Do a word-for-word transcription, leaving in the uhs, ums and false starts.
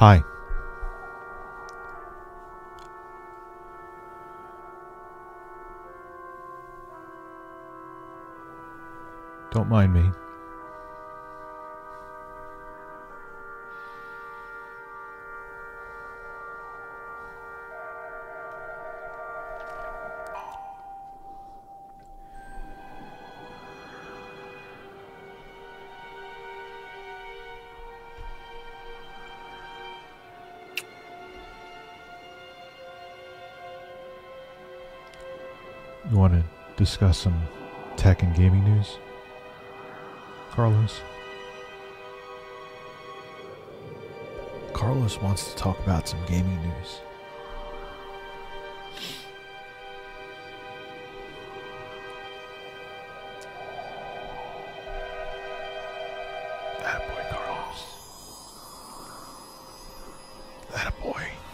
Hi. Don't mind me. You want to discuss some tech and gaming news, Carlos? Carlos wants to talk about some gaming news. Attaboy, Carlos. Attaboy.